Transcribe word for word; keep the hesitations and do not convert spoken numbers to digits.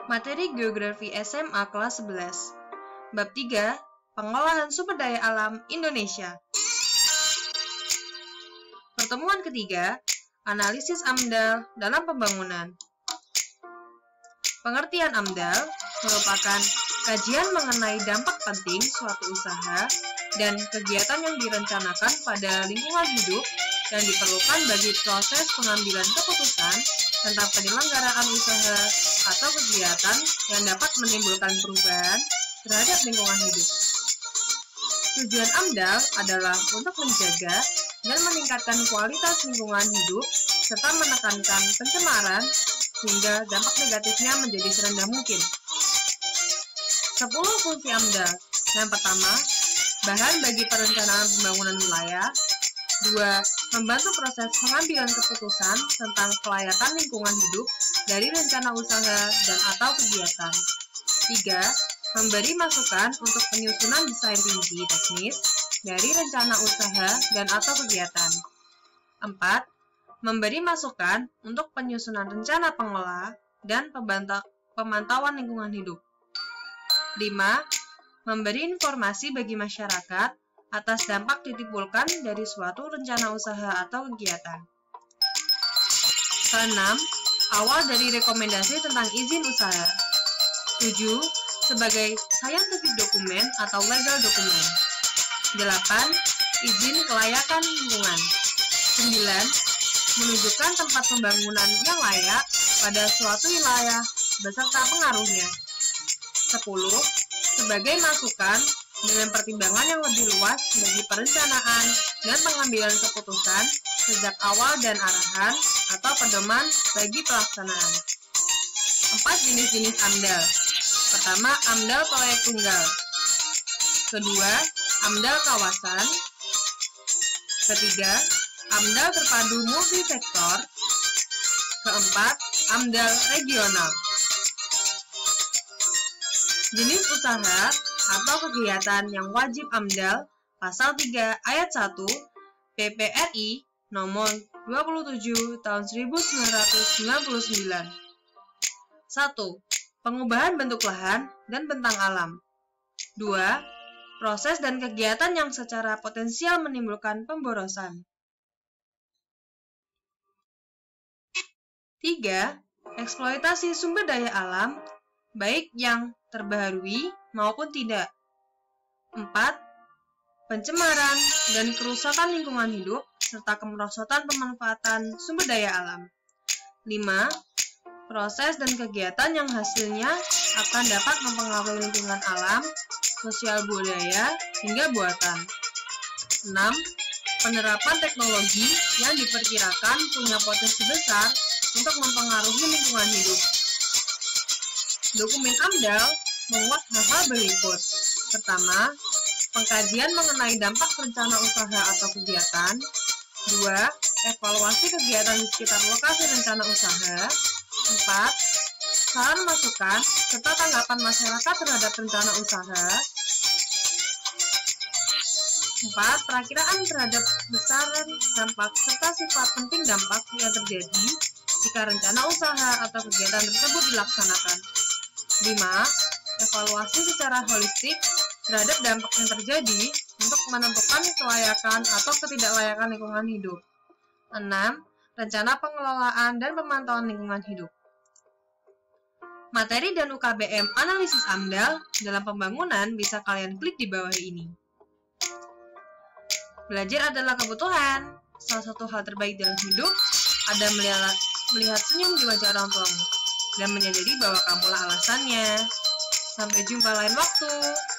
Materi Geografi S M A kelas sebelas. Bab tiga, Pengolahan Sumber Daya Alam Indonesia. Pertemuan ketiga, Analisis AMDAL dalam Pembangunan. Pengertian AMDAL merupakan kajian mengenai dampak penting suatu usaha dan kegiatan yang direncanakan pada lingkungan hidup yang diperlukan bagi proses pengambilan keputusan tentang penyelenggaraan usaha atau kegiatan yang dapat menimbulkan perubahan terhadap lingkungan hidup. Tujuan AMDAL adalah untuk menjaga dan meningkatkan kualitas lingkungan hidup serta menekankan pencemaran sehingga dampak negatifnya menjadi serendah mungkin. sepuluh fungsi AMDAL. Yang pertama, bahan bagi perencanaan pembangunan wilayah. Dua, membantu proses pengambilan keputusan tentang kelayakan lingkungan hidup dari rencana usaha dan atau kegiatan. Tiga, memberi masukan untuk penyusunan desain rinci teknis dari rencana usaha dan atau kegiatan. Empat, memberi masukan untuk penyusunan rencana pengelola dan pemantauan lingkungan hidup. Lima, memberi informasi bagi masyarakat atas dampak ditimbulkan dari suatu rencana usaha atau kegiatan. Keenam, awal dari rekomendasi tentang izin usaha. Tujuh, sebagai scientific dokumen atau legal dokumen. Delapan, izin kelayakan lingkungan. Sembilan, menunjukkan tempat pembangunan yang layak pada suatu wilayah beserta pengaruhnya. Sepuluh, sebagai masukan dengan pertimbangan yang lebih luas bagi perencanaan dan pengambilan keputusan sejak awal dan arahan atau pedoman bagi pelaksanaan. Empat jenis-jenis AMDAL. Pertama, AMDAL proyek tunggal. Kedua, AMDAL kawasan. Ketiga, AMDAL terpadu multisektor. Keempat, AMDAL regional. Jenis usaha atau kegiatan yang wajib AMDAL Pasal tiga Ayat satu P P R I Nomor dua puluh tujuh Tahun seribu sembilan ratus sembilan puluh sembilan. Satu. Pengubahan bentuk lahan dan bentang alam. Dua. Proses dan kegiatan yang secara potensial menimbulkan pemborosan. Tiga. Eksploitasi sumber daya alam, baik yang terbaharui maupun tidak. Empat. Pencemaran dan kerusakan lingkungan hidup serta kemerosotan pemanfaatan sumber daya alam. Lima. Proses dan kegiatan yang hasilnya akan dapat mempengaruhi lingkungan alam, sosial budaya, hingga buatan. Enam. Penerapan teknologi yang diperkirakan punya potensi besar untuk mempengaruhi lingkungan hidup. Dokumen AMDAL memuat hal-hal berikut. Pertama, pengkajian mengenai dampak rencana usaha atau kegiatan. Dua, evaluasi kegiatan di sekitar lokasi rencana usaha. Empat, saran masukan serta tanggapan masyarakat terhadap rencana usaha. Empat, perakiraan terhadap besaran dampak serta sifat penting dampak yang terjadi jika rencana usaha atau kegiatan tersebut dilaksanakan. Lima, evaluasi secara holistik terhadap dampak yang terjadi untuk menentukan kelayakan atau ketidaklayakan lingkungan hidup. Enam, rencana pengelolaan dan pemantauan lingkungan hidup. Materi dan U K B M analisis AMDAL dalam pembangunan bisa kalian klik di bawah ini. Belajar adalah kebutuhan. Salah satu hal terbaik dalam hidup ada melihat, melihat senyum di wajah orang tuamu dan menyadari bahwa kamulah alasannya. Sampai jumpa lain waktu.